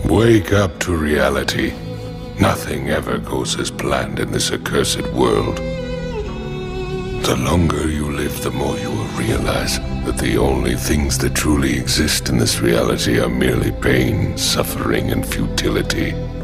Wake up to reality. Nothing ever goes as planned in this accursed world. The longer you live, the more you will realize that the only things that truly exist in this reality are merely pain, suffering, and futility.